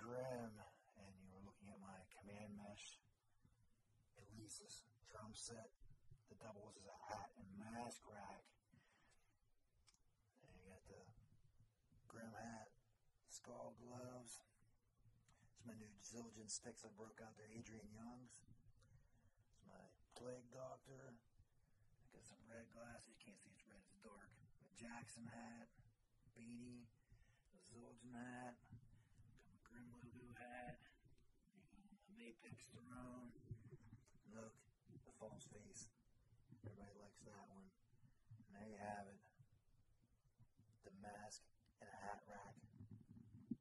Grim, and you are looking at my Command Mesh Alesis drum set that doubles as a hat and mask rack. And you got the Grim hat, skull gloves. It's my new Zildjian sticks I broke out to Adrian Young's. It's my Plague Doctor. I got some red glasses. You can't see it's red, it's dark. My Jackson hat, beanie, the Zildjian hat, got my Grim logo hat, my Mapex throne. Look, the false face. Everybody likes that one. And there you have it. The mask